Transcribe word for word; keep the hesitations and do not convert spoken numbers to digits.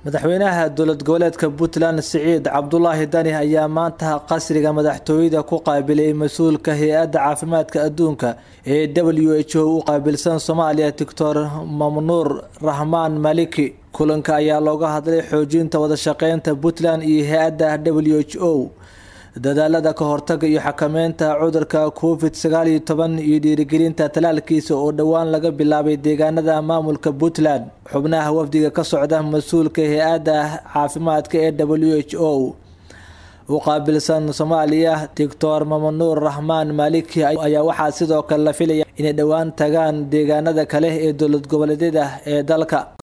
madaxweynaha dowlad goboleedka Puntland Siciid Cabdullaahi Dani ayaa maanta qasriga madaxtooyada ku qaabilay mas'uulka hay'adda caafimaadka adduunka ee W H O u qaabilsan Soomaaliya Doctor Mamnuur Rahmaan Maliki. kulanka ayaa looga hadlay xoojinta wada shaqeynta Puntland iyo hay'adda W H O, dadaalada ka hortagga iyo xakameynta cudurka COVID sagaal iyo toban iyo dhiirigelinta talaalkiisa oo dhawaan laga bilaabay deegaanada maamulka Puntland. xubnaha wafdiga ka socda mas'uulka hay'adda caafimaadka ee W H O u qaabilsan Soomaaliya Doctor Mamnuur Rahmaan Maliki ayaa waxaa sidoo kale la filayaa inay dhawaan tagaan deegaanada kale ee dowlad goboleedyada ee dalka.